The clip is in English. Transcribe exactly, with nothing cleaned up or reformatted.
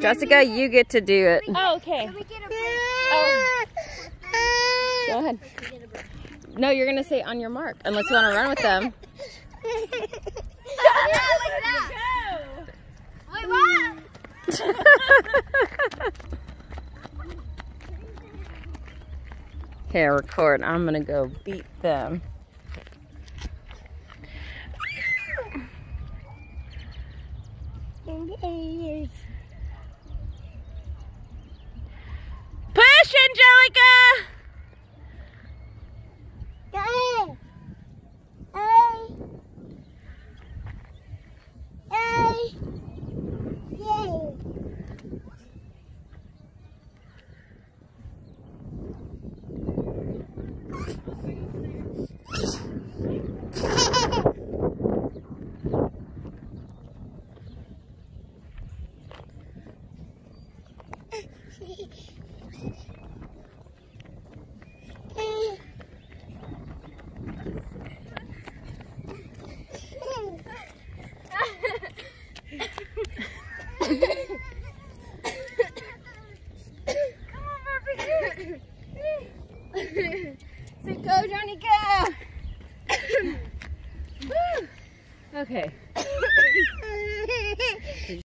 Jessica, you get to do it. Oh, okay. Can we get a break? Oh. Go ahead. No, you're gonna say on your mark, unless you want to run with them. Yeah, like that. Wait, what? Here, record. I'm gonna go beat them. Push, Angelica! So go, Johnny, go! Okay.